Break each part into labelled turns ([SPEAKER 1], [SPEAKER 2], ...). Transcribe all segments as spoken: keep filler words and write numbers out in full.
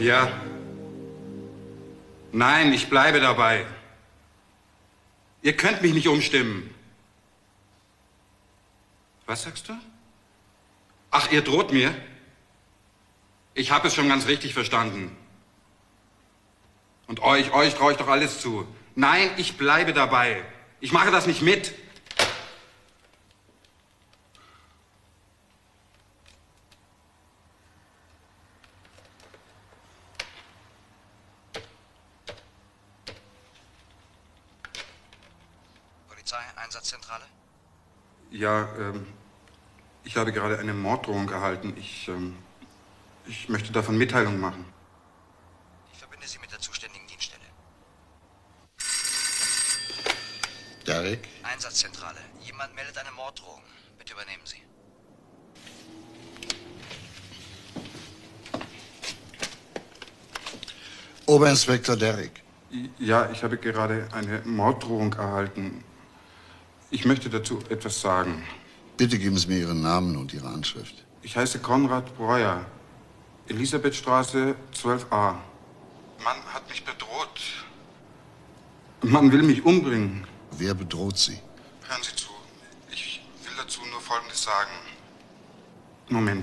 [SPEAKER 1] Ja. Nein, ich bleibe dabei. Ihr könnt mich nicht umstimmen. Was sagst du? Ach, ihr droht mir? Ich habe es schon ganz richtig verstanden. Und euch, euch traue ich doch alles zu. Nein, ich bleibe dabei. Ich mache das nicht mit.
[SPEAKER 2] Einsatzzentrale?
[SPEAKER 1] Ja, ähm, ich habe gerade eine Morddrohung erhalten. Ich, ähm, ich möchte davon Mitteilung machen.
[SPEAKER 2] Ich verbinde Sie mit der zuständigen Dienststelle.
[SPEAKER 3] Derek?
[SPEAKER 2] Einsatzzentrale. Jemand meldet eine Morddrohung. Bitte übernehmen Sie.
[SPEAKER 3] Oberinspektor Derek.
[SPEAKER 1] Ja, ich habe gerade eine Morddrohung erhalten. Ich möchte dazu etwas sagen.
[SPEAKER 3] Bitte geben Sie mir Ihren Namen und Ihre Anschrift.
[SPEAKER 1] Ich heiße Konrad Breuer. Elisabethstraße zwölf a. Man hat mich bedroht. Man will mich umbringen.
[SPEAKER 3] Wer bedroht Sie?
[SPEAKER 1] Hören Sie zu. Ich will dazu nur Folgendes sagen. Moment.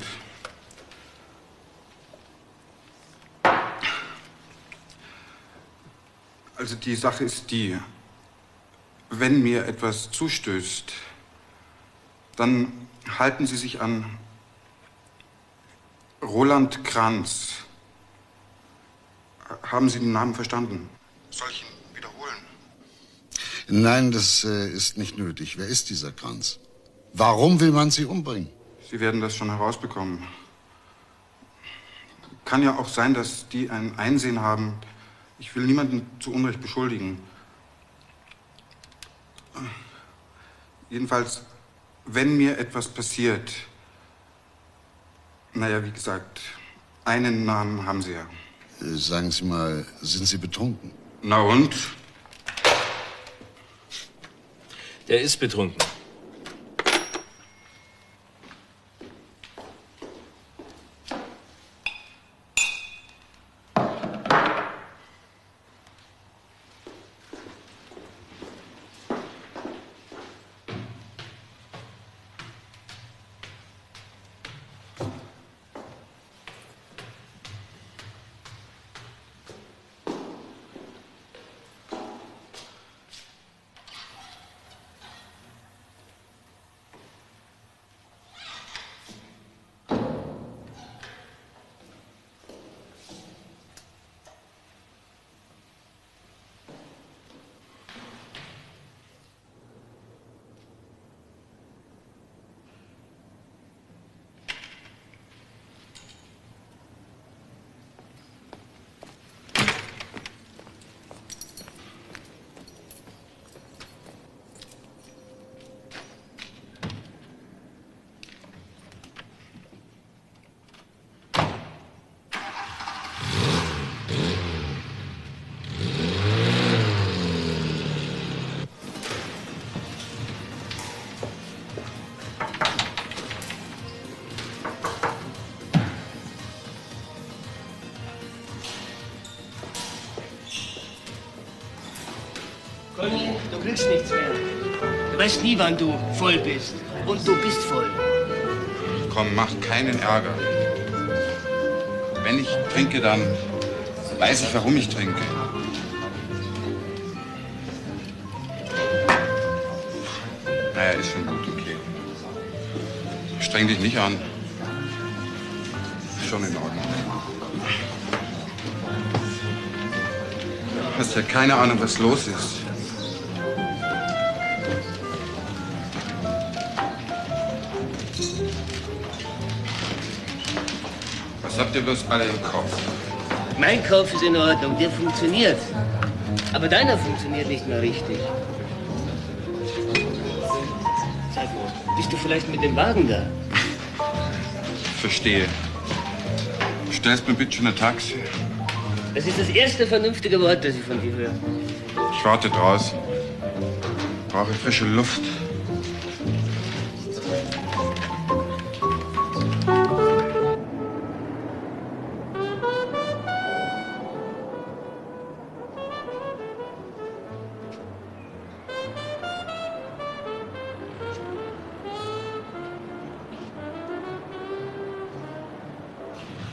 [SPEAKER 1] Also die Sache ist die, wenn mir etwas zustößt, dann halten Sie sich an Roland Kranz. Haben Sie den Namen verstanden? Soll ich ihn wiederholen?
[SPEAKER 3] Nein, das äh, ist nicht nötig. Wer ist dieser Kranz? Warum will man Sie umbringen?
[SPEAKER 1] Sie werden das schon herausbekommen. Kann ja auch sein, dass die ein Einsehen haben. Ich will niemanden zu Unrecht beschuldigen. Jedenfalls, wenn mir etwas passiert, naja, wie gesagt, einen Namen haben Sie ja.
[SPEAKER 3] Äh, sagen Sie mal, sind Sie betrunken?
[SPEAKER 1] Na und?
[SPEAKER 4] Der ist betrunken.
[SPEAKER 5] Conny, du kriegst nichts mehr. Du weißt nie, wann du voll bist. Und du bist voll.
[SPEAKER 1] Komm, mach keinen Ärger. Wenn ich trinke, dann weiß ich, warum ich trinke. Naja, ist schon gut, okay. Streng dich nicht an. Schon in Ordnung. Du hast ja keine Ahnung, was los ist. Was habt ihr bloß alle im Kopf?
[SPEAKER 5] Mein Kopf ist in Ordnung, der funktioniert. Aber deiner funktioniert nicht mehr richtig. Sag mal, bist du vielleicht mit dem Wagen da?
[SPEAKER 1] Verstehe. Du stellst mir bitte schon ein Taxi.
[SPEAKER 5] Das ist das erste vernünftige Wort, das ich von dir höre.
[SPEAKER 1] Ich warte draußen. Brauche frische Luft.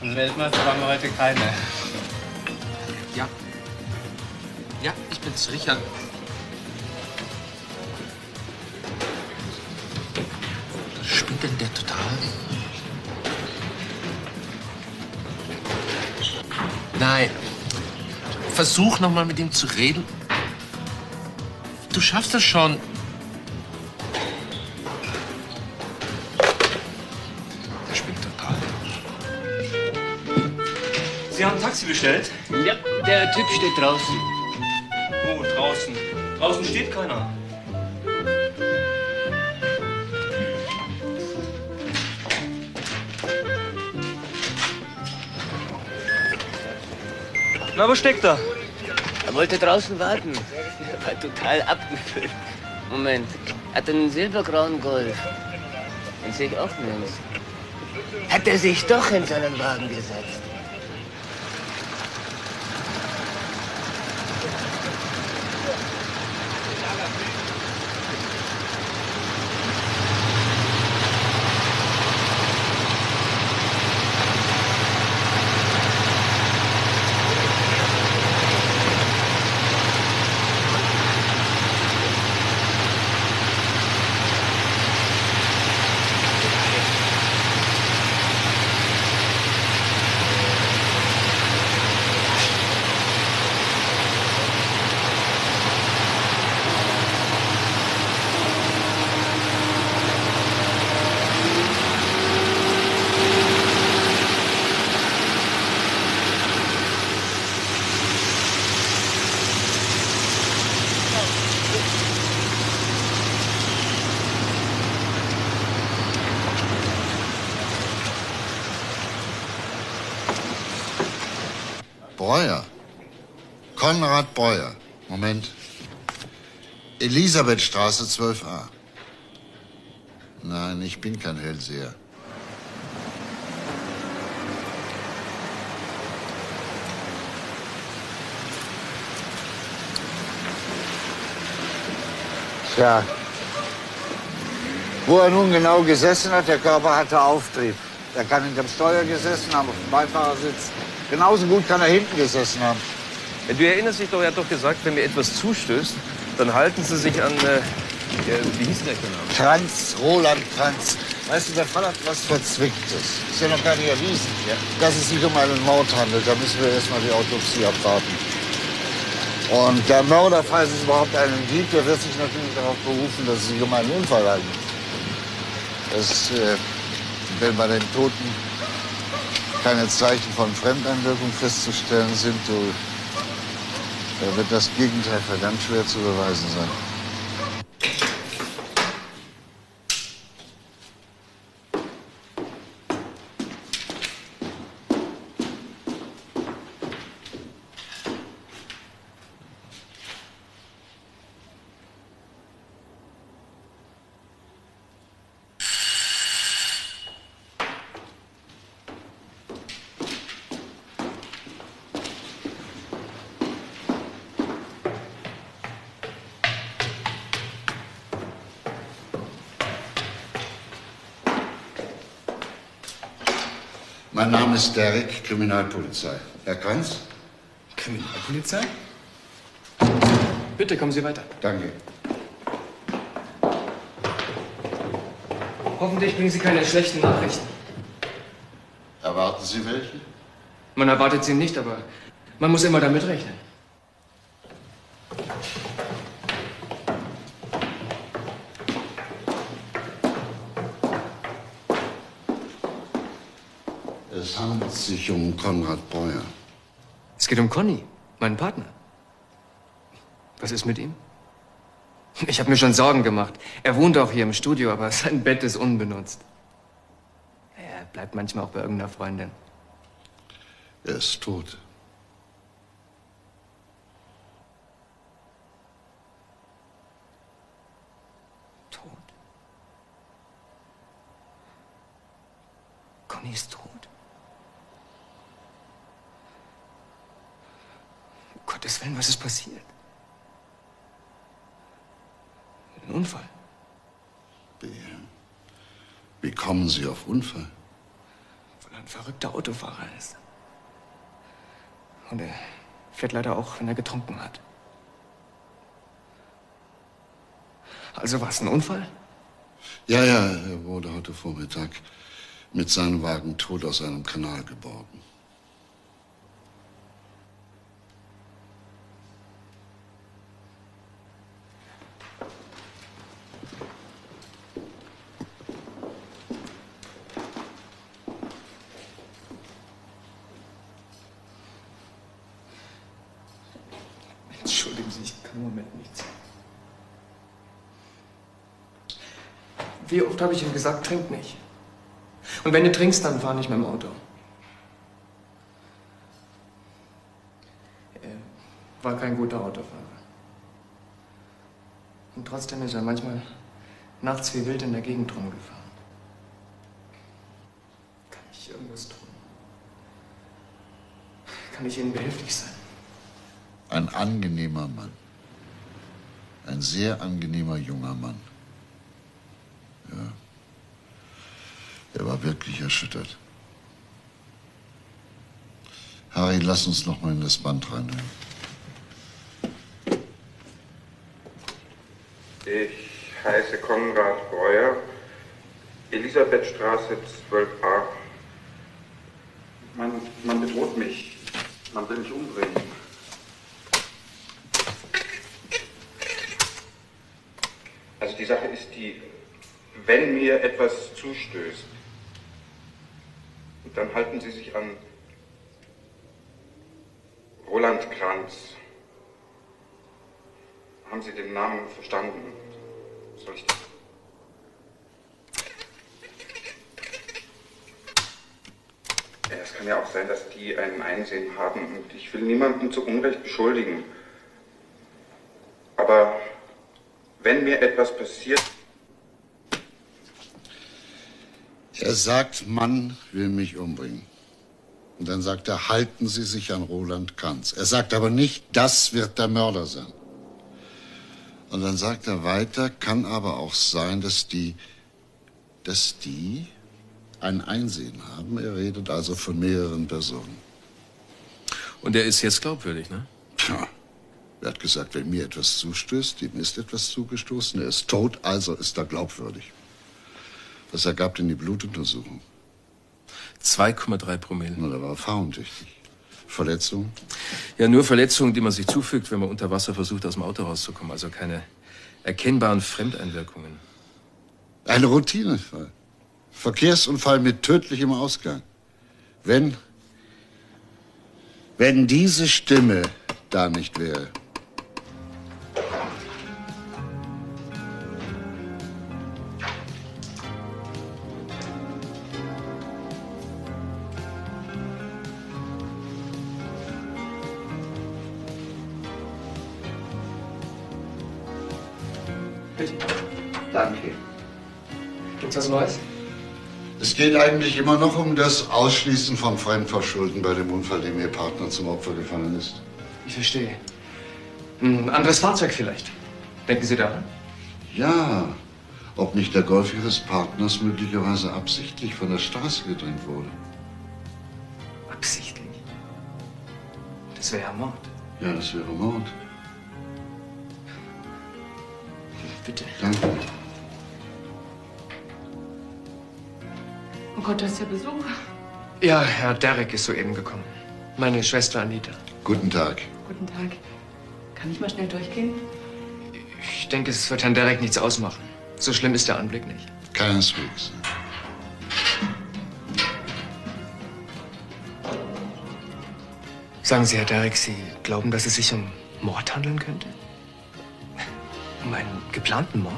[SPEAKER 6] Und Weltmeister waren wir heute keine.
[SPEAKER 4] Ja. Ja, ich bin's, Richard. Spinnt denn der total? Nein. Versuch noch mal mit ihm zu reden. Du schaffst das schon. Der spinnt total.
[SPEAKER 7] Sie haben ein Taxi bestellt?
[SPEAKER 5] Ja, der Typ steht draußen.
[SPEAKER 7] Wo, draußen? Draußen steht keiner. Na, wo steckt er?
[SPEAKER 5] Er wollte draußen warten. Er war total abgefüllt. Moment, er hat einen silbergrauen Golf. Den sehe ich auch nirgends. Hat er sich doch in seinen Wagen gesetzt?
[SPEAKER 3] Breuer. Konrad Breuer. Moment. Elisabethstraße zwölf a. Nein, ich bin kein Hellseher. Tja. Wo er nun genau gesessen hat, der Körper hatte Auftrieb. Er kann hinterm Steuer gesessen haben, auf dem Beifahrersitz. Genauso gut kann er hinten gesessen haben.
[SPEAKER 8] Ja, du erinnerst dich doch, er hat doch gesagt, wenn mir etwas zustößt, dann halten Sie sich an, äh, ja, wie hieß der genau?
[SPEAKER 3] Kranz, Roland Kranz. Weißt du, der Fall hat was Verzwicktes. Ist ja noch gar nicht erwiesen. Ja. Dass es sich um einen Mord handelt, da müssen wir erst mal die Autopsie abwarten. Und der Mörder, falls es überhaupt einen gibt, der wird sich natürlich darauf berufen, dass es sich um einen Unfall handelt. Das, äh, wenn bei den Toten keine Zeichen von Fremdeinwirkung festzustellen sind, so, da wird das Gegenteil verdammt schwer zu beweisen sein. Mein Name ist Derrick, Kriminalpolizei. Herr Kranz?
[SPEAKER 6] Kriminalpolizei? Bitte, kommen Sie weiter.
[SPEAKER 3] Danke.
[SPEAKER 6] Hoffentlich bringen Sie keine schlechten Nachrichten.
[SPEAKER 3] Erwarten Sie welche?
[SPEAKER 6] Man erwartet sie nicht, aber man muss immer damit rechnen.
[SPEAKER 3] Es handelt sich um Konrad Breuer.
[SPEAKER 6] Es geht um Conny, meinen Partner. Was ist mit ihm? Ich habe mir schon Sorgen gemacht. Er wohnt auch hier im Studio, aber sein Bett ist unbenutzt. Er bleibt manchmal auch bei irgendeiner Freundin.
[SPEAKER 3] Er ist tot.
[SPEAKER 6] Tot? Conny ist tot? Um Gottes Willen, was ist passiert? Ein Unfall?
[SPEAKER 3] Wie, wie kommen Sie auf Unfall?
[SPEAKER 6] Weil ein verrückter Autofahrer ist. Und er fährt leider auch, wenn er getrunken hat. Also war es ein Unfall?
[SPEAKER 3] Ja, ja, er wurde heute Vormittag mit seinem Wagen tot aus einem Kanal geborgen.
[SPEAKER 6] Entschuldigen Sie, ich kann im Moment nichts. Wie oft habe ich ihm gesagt, trink nicht. Und wenn du trinkst, dann fahr nicht mit dem Auto. Er war kein guter Autofahrer. Und trotzdem ist er manchmal nachts wie wild in der Gegend rumgefahren. Kann ich irgendwas tun? Kann ich Ihnen behilflich sein?
[SPEAKER 3] Ein angenehmer Mann. Ein sehr angenehmer junger Mann. Ja. Er war wirklich erschüttert. Harry, lass uns noch mal in das Band reinhören.
[SPEAKER 1] Ich heiße Konrad Breuer, Elisabethstraße zwölf a. Man, man bedroht mich. Man will mich umbringen. Also die Sache ist die, wenn mir etwas zustößt, dann halten Sie sich an Roland Kranz. Haben Sie den Namen verstanden? Soll ich das? Ja, es kann ja auch sein, dass die ein Einsehen haben und ich will niemanden zu Unrecht beschuldigen. Aber wenn mir etwas passiert...
[SPEAKER 3] Er sagt, Mann will mich umbringen. Und dann sagt er, halten Sie sich an Roland Kranz. Er sagt aber nicht, das wird der Mörder sein. Und dann sagt er weiter, kann aber auch sein, dass die, dass die ein Einsehen haben. Er redet also von mehreren Personen.
[SPEAKER 8] Und er ist jetzt glaubwürdig, ne?
[SPEAKER 3] Tja, er hat gesagt, wenn mir etwas zustößt, ihm ist etwas zugestoßen. Er ist tot, also ist er glaubwürdig. Was ergab denn die Blutuntersuchung?
[SPEAKER 8] zwei Komma drei Promille.
[SPEAKER 3] Na, der war fahrentüchtig. Verletzungen?
[SPEAKER 8] Ja, nur Verletzungen, die man sich zufügt, wenn man unter Wasser versucht, aus dem Auto rauszukommen. Also keine erkennbaren Fremdeinwirkungen.
[SPEAKER 3] Ein Routinefall. Verkehrsunfall mit tödlichem Ausgang. Wenn, wenn diese Stimme da nicht wäre. Danke.
[SPEAKER 6] Gibt's was Neues?
[SPEAKER 3] Es geht eigentlich immer noch um das Ausschließen von Fremdverschulden bei dem Unfall, dem Ihr Partner zum Opfer gefallen ist.
[SPEAKER 6] Ich verstehe. Ein anderes Fahrzeug vielleicht. Denken Sie daran?
[SPEAKER 3] Ja, ob nicht der Golf Ihres Partners möglicherweise absichtlich von der Straße gedrängt wurde.
[SPEAKER 6] Absichtlich? Das wäre ja Mord.
[SPEAKER 3] Ja, das wäre Mord.
[SPEAKER 6] Bitte.
[SPEAKER 3] Danke.
[SPEAKER 9] Oh Gott, da ist ja Besuch.
[SPEAKER 6] Ja, Herr Derek ist soeben gekommen. Meine Schwester Anita.
[SPEAKER 3] Guten Tag.
[SPEAKER 9] Guten Tag. Kann ich mal schnell durchgehen?
[SPEAKER 6] Ich denke, es wird Herrn Derek nichts ausmachen. So schlimm ist der Anblick nicht.
[SPEAKER 3] Keineswegs.
[SPEAKER 6] Sagen Sie, Herr Derek, Sie glauben, dass es sich um Mord handeln könnte? Um einen geplanten Mord?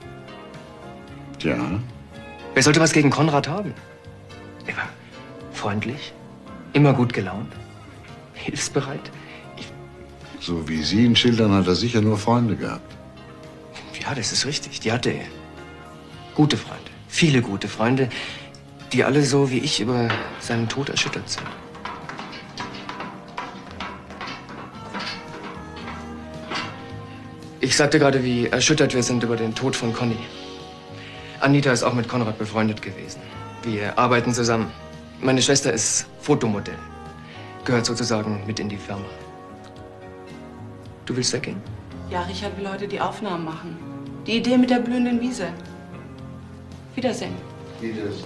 [SPEAKER 3] Ja.
[SPEAKER 6] Wer sollte was gegen Konrad haben? Er war freundlich, immer gut gelaunt, hilfsbereit. Ich
[SPEAKER 3] So wie Sie ihn schildern, hat er sicher nur Freunde gehabt.
[SPEAKER 6] Ja, das ist richtig. Die hatte er. Gute Freunde. Viele gute Freunde, die alle so wie ich über seinen Tod erschüttert sind. Ich sagte gerade, wie erschüttert wir sind über den Tod von Conny. Anita ist auch mit Konrad befreundet gewesen. Wir arbeiten zusammen. Meine Schwester ist Fotomodell. Gehört sozusagen mit in die Firma. Du willst weggehen?
[SPEAKER 9] Ja, Richard will heute die Aufnahmen machen. Die Idee mit der blühenden Wiese. Wiedersehen.
[SPEAKER 3] Wiedersehen.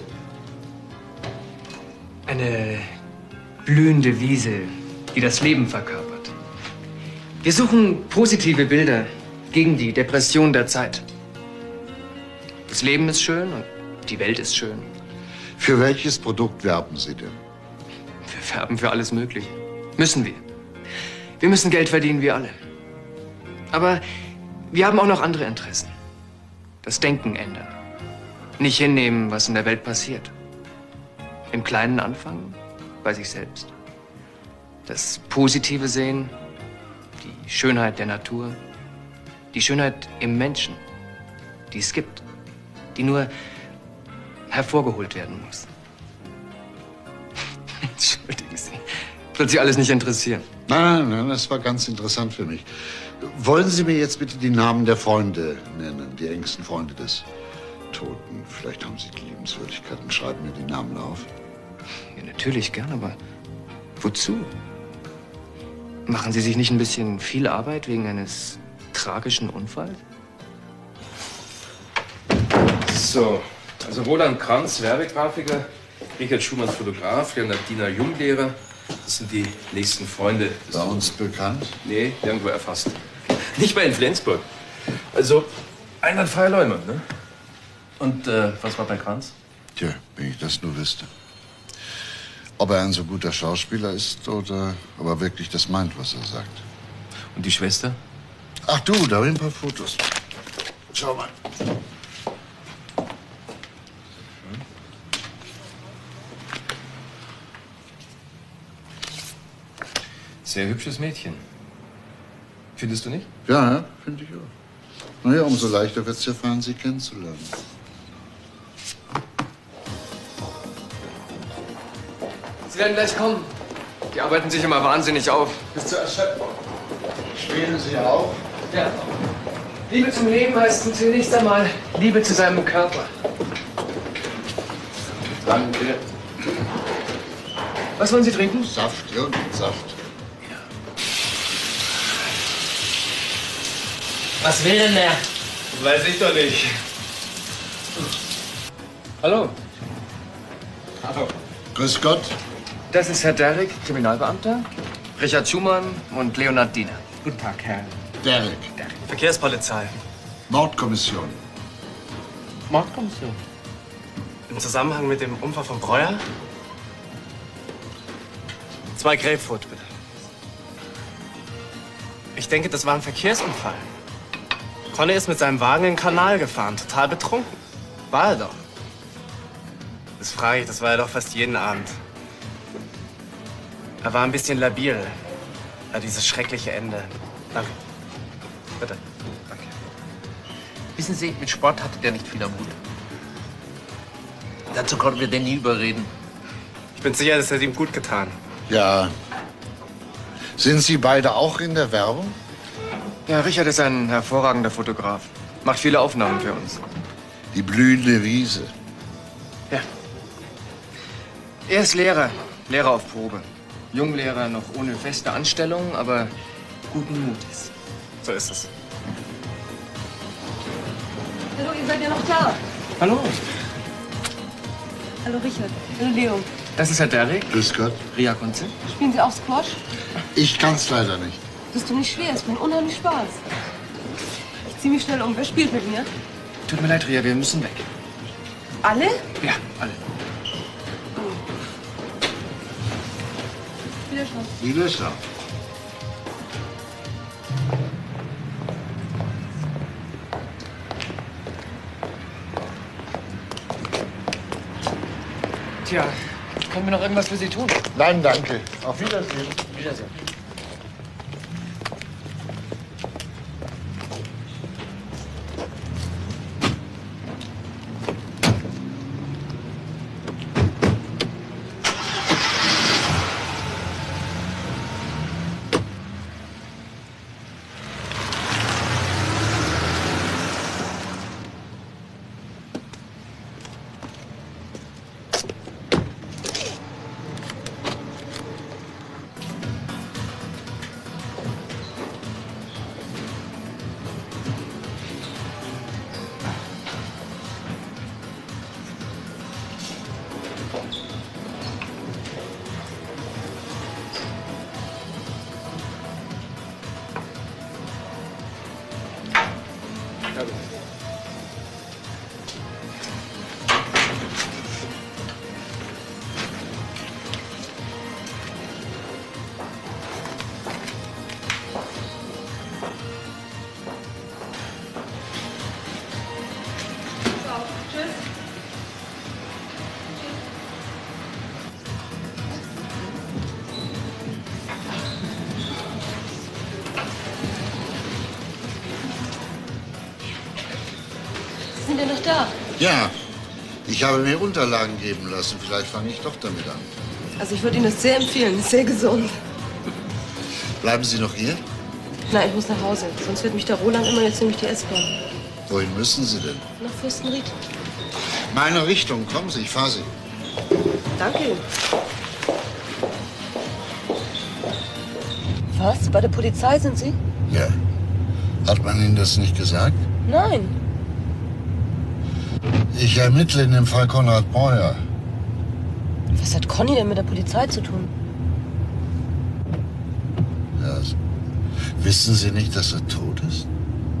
[SPEAKER 6] Eine blühende Wiese, die das Leben verkörpert. Wir suchen positive Bilder gegen die Depression der Zeit. Das Leben ist schön und die Welt ist schön.
[SPEAKER 3] Für welches Produkt werben Sie denn?
[SPEAKER 6] Wir werben für alles Mögliche. Müssen wir. Wir müssen Geld verdienen, wie alle. Aber wir haben auch noch andere Interessen. Das Denken ändern. Nicht hinnehmen, was in der Welt passiert. Im Kleinen anfangen, bei sich selbst. Das Positive sehen, die Schönheit der Natur, die Schönheit im Menschen, die es gibt, die nur hervorgeholt werden muss. Entschuldigen Sie, wird Sie alles nicht interessieren.
[SPEAKER 3] Nein, nein, das war ganz interessant für mich. Wollen Sie mir jetzt bitte die Namen der Freunde nennen, die engsten Freunde des Toten? Vielleicht haben Sie die Liebenswürdigkeiten. Schreiben mir die Namen auf.
[SPEAKER 6] Ja, natürlich gern, aber wozu? Machen Sie sich nicht ein bisschen viel Arbeit wegen eines tragischen Unfalls?
[SPEAKER 8] So, also Roland Kranz, Werbegrafiker, Richard Schumann, Fotograf, Leonardina Junglehrer. Das sind die nächsten Freunde.
[SPEAKER 3] Bei uns bekannt?
[SPEAKER 8] Nee, irgendwo erfasst. Nicht mal in Flensburg. Also, einwandfreier Leumund, ne? Und äh, was war bei Kranz?
[SPEAKER 3] Tja, wenn ich das nur wüsste. Ob er ein so guter Schauspieler ist oder ob er wirklich das meint, was er sagt.
[SPEAKER 8] Und die Schwester?
[SPEAKER 3] Ach du, da habe ich ein paar Fotos. Schau mal.
[SPEAKER 8] Sehr hübsches Mädchen. Findest du nicht?
[SPEAKER 3] Ja, ja, finde ich auch. Naja, umso leichter wird es ja fallen, sie kennenzulernen.
[SPEAKER 6] Sie werden gleich kommen. Die arbeiten sich immer wahnsinnig auf. Bis zur Erschöpfung.
[SPEAKER 3] Spielen Sie auch?
[SPEAKER 6] Ja. Liebe zum Leben heißt zunächst einmal Liebe zu seinem Körper.
[SPEAKER 3] Danke.
[SPEAKER 6] Was wollen Sie trinken?
[SPEAKER 3] Saft, irgendein Saft.
[SPEAKER 5] Was will denn der?
[SPEAKER 7] Weiß ich doch nicht.
[SPEAKER 6] Hallo.
[SPEAKER 3] Hallo. Grüß Gott.
[SPEAKER 6] Das ist Herr Derrick, Kriminalbeamter. Richard Schumann und Leonard Diener.
[SPEAKER 10] Guten Tag, Herr.
[SPEAKER 3] Derrick.
[SPEAKER 10] Verkehrspolizei.
[SPEAKER 3] Mordkommission.
[SPEAKER 10] Mordkommission? Im Zusammenhang mit dem Unfall von Breuer? Zwei Grapefruit, bitte. Ich denke, das war ein Verkehrsunfall. Conny ist mit seinem Wagen in den Kanal gefahren, total betrunken. War er doch. Das frage ich, das war er doch fast jeden Abend. Er war ein bisschen labil. Ja, dieses schreckliche Ende. Danke. Bitte. Danke.
[SPEAKER 4] Wissen Sie, mit Sport hatte der nicht viel am Hut. Dazu konnten wir den nie überreden.
[SPEAKER 10] Ich bin sicher, das hat ihm gut getan.
[SPEAKER 3] Ja. Sind Sie beide auch in der Werbung?
[SPEAKER 6] Ja, Richard ist ein hervorragender Fotograf. Macht viele Aufnahmen für uns.
[SPEAKER 3] Die blühende Wiese.
[SPEAKER 6] Ja. Er ist Lehrer. Lehrer auf Probe. Junglehrer noch ohne feste Anstellung, aber guten Mutes.
[SPEAKER 10] So ist es.
[SPEAKER 9] Hallo, ihr seid ja noch da.
[SPEAKER 6] Hallo.
[SPEAKER 9] Hallo, Richard. Hallo, Leo.
[SPEAKER 6] Das ist Herr Derrick.
[SPEAKER 3] Grüß Gott.
[SPEAKER 6] Ria Kunze.
[SPEAKER 9] Spielen Sie auch Squash?
[SPEAKER 3] Ich kann's leider nicht.
[SPEAKER 9] Das ist doch nicht schwer. Es bringt unheimlich Spaß. Ich zieh mich schnell um. Wer spielt mit mir?
[SPEAKER 6] Tut mir leid, Ria, wir müssen weg.
[SPEAKER 9] Alle?
[SPEAKER 6] Ja, alle.
[SPEAKER 9] Wiederschauen.
[SPEAKER 3] Wiederschauen.
[SPEAKER 6] Tja, können wir noch irgendwas für Sie tun?
[SPEAKER 3] Nein, danke. Auf Wiedersehen.
[SPEAKER 6] Wiedersehen.
[SPEAKER 11] Sind denn noch da?
[SPEAKER 3] Ja, ich habe mir Unterlagen geben lassen. Vielleicht fange ich doch damit an.
[SPEAKER 11] Also ich würde Ihnen das sehr empfehlen. Ist sehr gesund.
[SPEAKER 3] Bleiben Sie noch hier?
[SPEAKER 11] Nein, ich muss nach Hause. Sonst wird mich der Roland immer, jetzt nehme ich die S-Bahn.
[SPEAKER 3] Wohin müssen Sie denn?
[SPEAKER 11] Nach Fürstenried.
[SPEAKER 3] Meine Richtung. Kommen Sie, ich fahre Sie.
[SPEAKER 11] Danke. Was? Bei der Polizei sind Sie?
[SPEAKER 3] Ja. Hat man Ihnen das nicht gesagt?
[SPEAKER 11] Nein.
[SPEAKER 3] Ich ermittle in dem Fall Konrad Breuer.
[SPEAKER 11] Was hat Conny denn mit der Polizei zu tun?
[SPEAKER 3] Ja, also, wissen Sie nicht, dass er tot ist?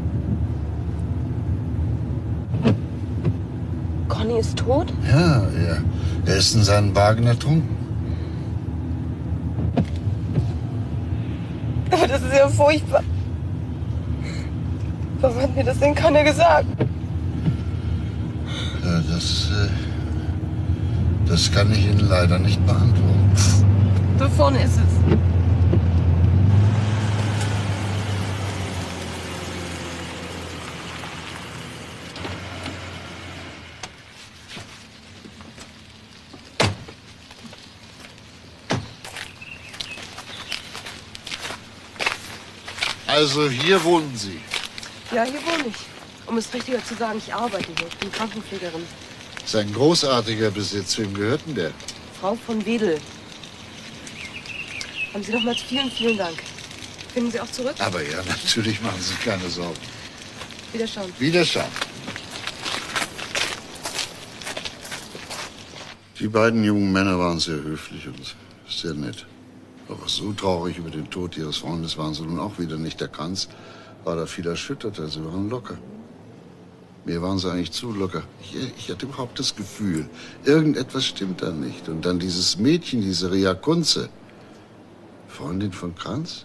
[SPEAKER 11] Conny ist tot?
[SPEAKER 3] Ja, er, er ist in seinem Wagen ertrunken.
[SPEAKER 11] Aber das ist ja furchtbar. Warum hat mir das denn keiner gesagt?
[SPEAKER 3] Ja, das, äh, das kann ich Ihnen leider nicht beantworten.
[SPEAKER 11] Da vorne ist es.
[SPEAKER 3] Also hier wohnen Sie.
[SPEAKER 11] Ja, hier wohne ich. Um es richtiger zu sagen, ich arbeite hier. Ich bin Krankenpflegerin.
[SPEAKER 3] Das ist ein großartiger Besitz. Wem gehört denn der?
[SPEAKER 11] Frau von Wedel. Haben Sie nochmals vielen, vielen Dank. Finden Sie auch zurück?
[SPEAKER 3] Aber ja, natürlich machen Sie sich keine Sorgen.
[SPEAKER 11] Wiederschauen.
[SPEAKER 3] Wiederschauen. Die beiden jungen Männer waren sehr höflich und sehr nett. Aber so traurig über den Tod ihres Freundes waren sie nun auch wieder nicht. Der Kranz war da viel erschütterter. Sie waren locker. Mir waren sie eigentlich zu locker. Ich, ich hatte überhaupt das Gefühl, irgendetwas stimmt da nicht. Und dann dieses Mädchen, diese Ria Kunze, Freundin von Kranz.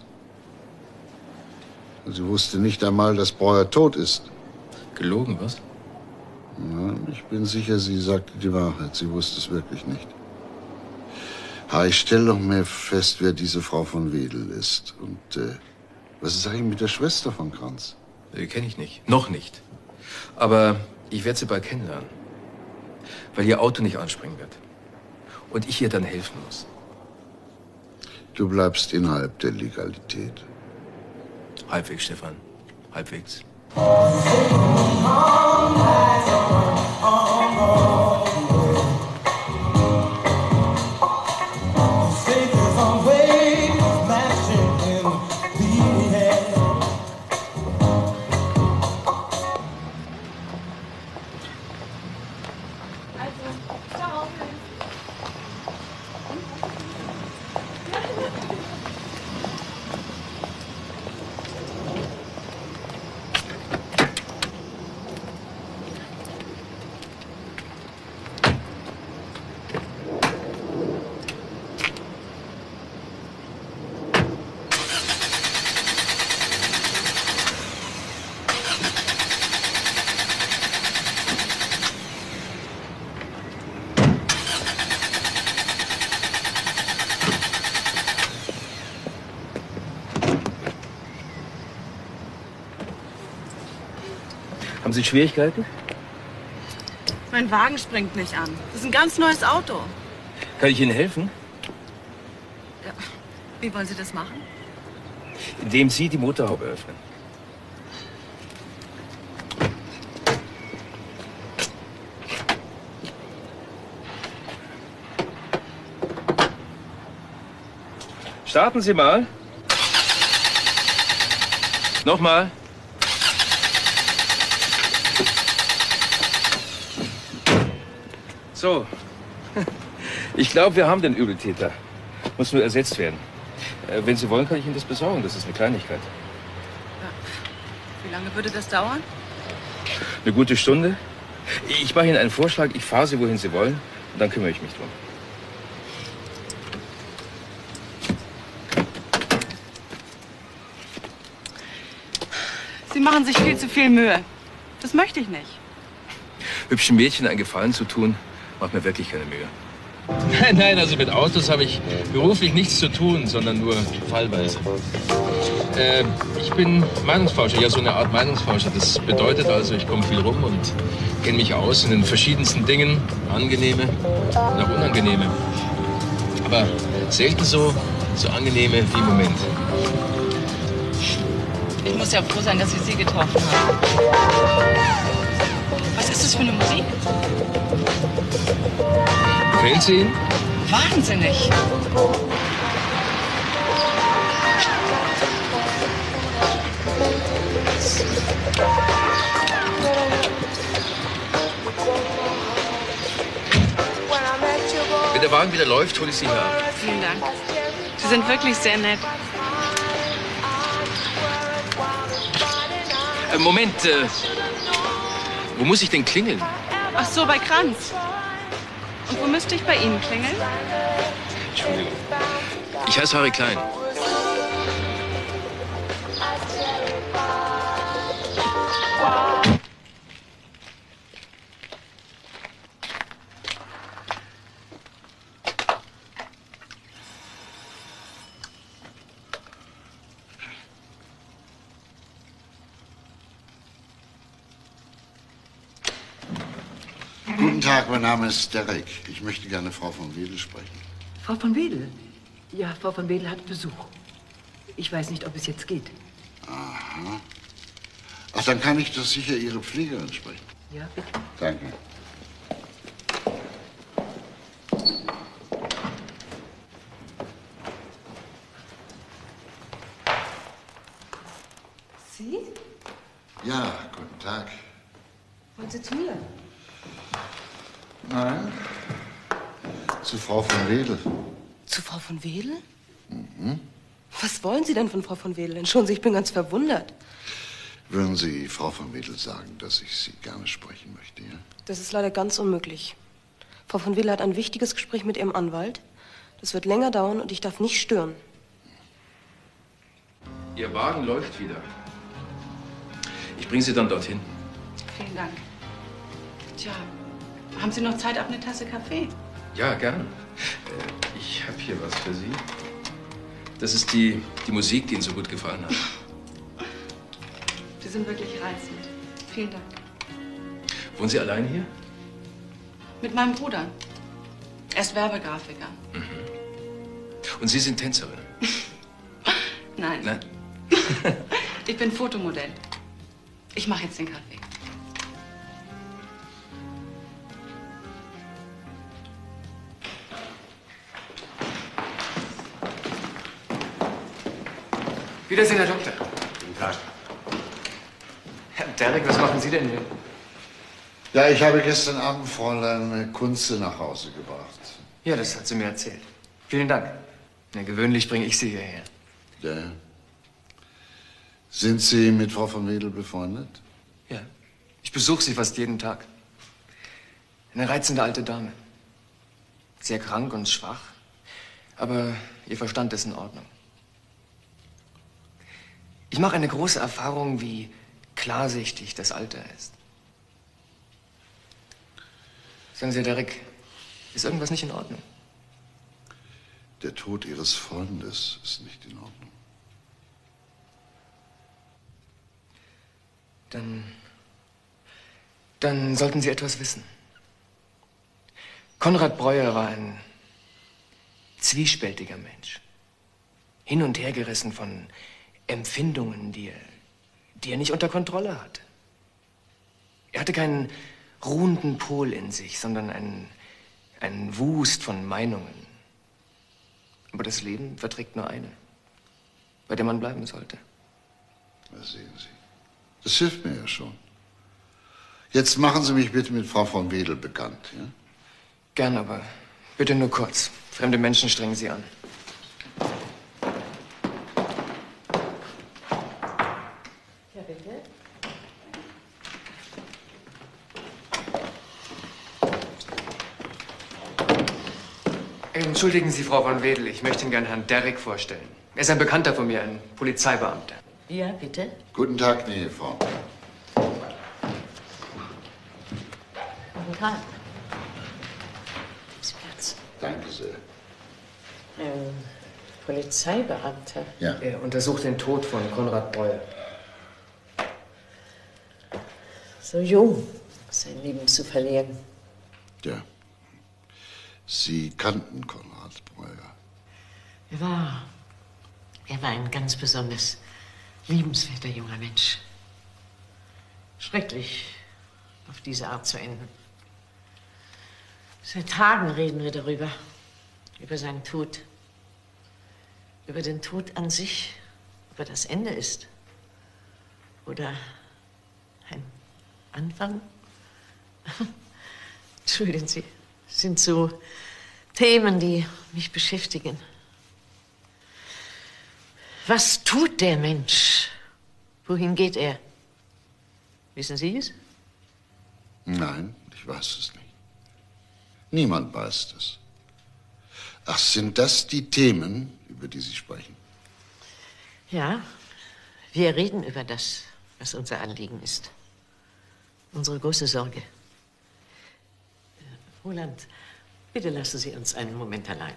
[SPEAKER 3] Sie wusste nicht einmal, dass Breuer tot ist.
[SPEAKER 8] Gelogen, was?
[SPEAKER 3] Ja, ich bin sicher, sie sagte die Wahrheit. Sie wusste es wirklich nicht. Ha, ich stelle noch mehr fest, wer diese Frau von Wedel ist. Und äh, was ist eigentlich mit der Schwester von Kranz?
[SPEAKER 8] Die kenne ich nicht. Noch nicht. Aber ich werde sie bald kennenlernen. Weil ihr Auto nicht anspringen wird. Und ich ihr dann helfen muss.
[SPEAKER 3] Du bleibst innerhalb der Legalität.
[SPEAKER 8] Halbwegs, Stefan. Halbwegs. Haben Sie Schwierigkeiten?
[SPEAKER 9] Mein Wagen springt nicht an. Das ist ein ganz neues Auto.
[SPEAKER 8] Kann ich Ihnen helfen?
[SPEAKER 9] Ja. Wie wollen Sie das machen?
[SPEAKER 8] Indem Sie die Motorhaube öffnen. Starten Sie mal. Nochmal. So. Ich glaube, wir haben den Übeltäter. Muss nur ersetzt werden. Äh, wenn Sie wollen, kann ich Ihnen das besorgen. Das ist eine Kleinigkeit.
[SPEAKER 9] Ja. Wie lange würde das dauern?
[SPEAKER 8] Eine gute Stunde. Ich mache Ihnen einen Vorschlag, ich fahre Sie, wohin Sie wollen, und dann kümmere ich mich drum.
[SPEAKER 9] Sie machen sich viel zu viel Mühe. Das möchte ich nicht.
[SPEAKER 8] Hübschen Mädchen einen Gefallen zu tun, macht mir wirklich keine Mühe. Nein, nein, also mit Autos habe ich beruflich nichts zu tun, sondern nur fallweise. Äh, ich bin Meinungsforscher, ja so eine Art Meinungsforscher. Das bedeutet also, ich komme viel rum und kenne mich aus in den verschiedensten Dingen, angenehme und auch unangenehme. Aber selten so, so angenehme wie im Moment.
[SPEAKER 9] Ich muss ja froh sein, dass ich Sie getroffen habe. Was ist das für eine Musik?
[SPEAKER 8] Gefällt sie Ihnen?
[SPEAKER 9] Wahnsinnig.
[SPEAKER 8] Wenn der Wagen wieder läuft, hole ich Sie hier ab.
[SPEAKER 9] Vielen Dank. Sie sind wirklich sehr nett.
[SPEAKER 8] Äh, Moment, äh, wo muss ich denn klingeln?
[SPEAKER 9] Ach so, bei Kranz. Und wo müsste ich bei Ihnen klingeln?
[SPEAKER 8] Entschuldigung. Ich heiße Harry Klein.
[SPEAKER 3] Guten Tag, mein Name ist Derek. Ich möchte gerne Frau von Wedel sprechen.
[SPEAKER 11] Frau von Wedel? Ja, Frau von Wedel hat Besuch. Ich weiß nicht, ob es jetzt geht.
[SPEAKER 3] Aha. Ach, dann kann ich doch sicher Ihre Pflegerin sprechen.
[SPEAKER 11] Ja, bitte.
[SPEAKER 3] Danke.
[SPEAKER 11] Sie?
[SPEAKER 3] Ja, guten Tag.
[SPEAKER 11] Wollen Sie zu mir?
[SPEAKER 3] Nein. Zu Frau von Wedel.
[SPEAKER 11] Zu Frau von Wedel?
[SPEAKER 3] Mhm.
[SPEAKER 11] Was wollen Sie denn von Frau von Wedel? Entschuldigen Sie, ich bin ganz verwundert.
[SPEAKER 3] Würden Sie Frau von Wedel sagen, dass ich Sie gerne sprechen möchte, ja?
[SPEAKER 11] Das ist leider ganz unmöglich. Frau von Wedel hat ein wichtiges Gespräch mit ihrem Anwalt. Das wird länger dauern und ich darf nicht stören.
[SPEAKER 8] Ihr Wagen läuft wieder. Ich bringe Sie dann dorthin.
[SPEAKER 9] Vielen Dank. Tja, haben Sie noch Zeit auf eine Tasse Kaffee?
[SPEAKER 8] Ja, gern. Äh, ich habe hier was für Sie. Das ist die, die Musik, die Ihnen so gut gefallen hat.
[SPEAKER 9] Sie sind wirklich reizend. Vielen Dank.
[SPEAKER 8] Wohnen Sie allein hier?
[SPEAKER 9] Mit meinem Bruder. Er ist Werbegrafiker.
[SPEAKER 8] Mhm. Und Sie sind Tänzerin?
[SPEAKER 9] Nein.
[SPEAKER 8] Nein?
[SPEAKER 9] Ich bin Fotomodell. Ich mache jetzt den Kaffee.
[SPEAKER 6] Wiedersehen, Herr Doktor. Guten Tag. Herr Derek, was machen Sie denn hier?
[SPEAKER 3] Ja, ich habe gestern Abend Fräulein Kunze nach Hause gebracht.
[SPEAKER 6] Ja, das hat sie mir erzählt. Vielen Dank. Na, gewöhnlich bringe ich Sie hierher.
[SPEAKER 3] Ja. Sind Sie mit Frau von Wedel befreundet?
[SPEAKER 6] Ja. Ich besuche sie fast jeden Tag. Eine reizende alte Dame. Sehr krank und schwach. Aber ihr Verstand ist in Ordnung. Ich mache eine große Erfahrung, wie klarsichtig das Alter ist. Sagen Sie, Derek, ist irgendwas nicht in Ordnung?
[SPEAKER 3] Der Tod Ihres Freundes ist nicht in Ordnung.
[SPEAKER 6] Dann, dann sollten Sie etwas wissen. Konrad Breuer war ein zwiespältiger Mensch. Hin und her gerissen von Empfindungen, die er, die er nicht unter Kontrolle hatte. Er hatte keinen ruhenden Pol in sich, sondern einen, einen Wust von Meinungen. Aber das Leben verträgt nur eine, bei der man bleiben sollte.
[SPEAKER 3] Das sehen Sie. Das hilft mir ja schon. Jetzt machen Sie mich bitte mit Frau von Wedel bekannt, ja?
[SPEAKER 6] Gern, aber bitte nur kurz. Fremde Menschen strengen Sie an.
[SPEAKER 11] Ja, bitte.
[SPEAKER 6] Entschuldigen Sie, Frau von Wedel, ich möchte Ihnen gern Herrn Derrick vorstellen. Er ist ein Bekannter von mir, ein Polizeibeamter.
[SPEAKER 12] Ja, bitte.
[SPEAKER 3] Guten Tag, Ehefrau.
[SPEAKER 12] Guten Tag. Sie Platz.
[SPEAKER 3] Danke sehr.
[SPEAKER 12] Ähm, Polizeibeamter?
[SPEAKER 3] Ja.
[SPEAKER 6] Er untersucht den Tod von Konrad Breuer.
[SPEAKER 12] So jung, sein Leben zu verlieren.
[SPEAKER 3] Ja. Sie kannten Konrad Breuer.
[SPEAKER 12] Er war, er war ein ganz besonders liebenswerter junger Mensch. Schrecklich, auf diese Art zu enden. Seit Tagen reden wir darüber, über seinen Tod, über den Tod an sich, ob er das Ende ist oder ein Anfang. Entschuldigen Sie, es sind so Themen, die mich beschäftigen. Was tut der Mensch? Wohin geht er? Wissen Sie es?
[SPEAKER 3] Nein, ich weiß es nicht. Niemand weiß das. Ach, sind das die Themen, über die Sie sprechen?
[SPEAKER 12] Ja, wir reden über das, was unser Anliegen ist. Unsere große Sorge. Äh, Roland, bitte lassen Sie uns einen Moment allein.